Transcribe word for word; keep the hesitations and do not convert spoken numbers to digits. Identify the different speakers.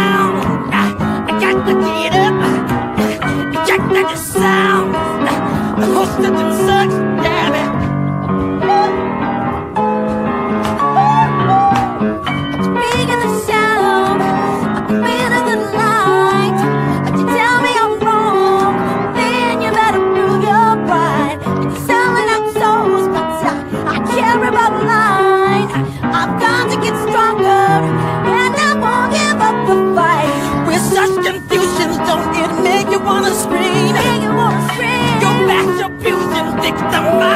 Speaker 1: down. I got to get up. Check that the sound. The whole system sucks, damn it.
Speaker 2: Speak in the shadow, I can feel the light. But you tell me I'm wrong, then you better prove your pride. You're selling out souls, but I, I care about line. I've got to get stronger, and I won't give up the fight.
Speaker 1: With such confusion, don't it make you wanna scream?
Speaker 2: Make you wanna scream.
Speaker 1: Go back to abusing, victim.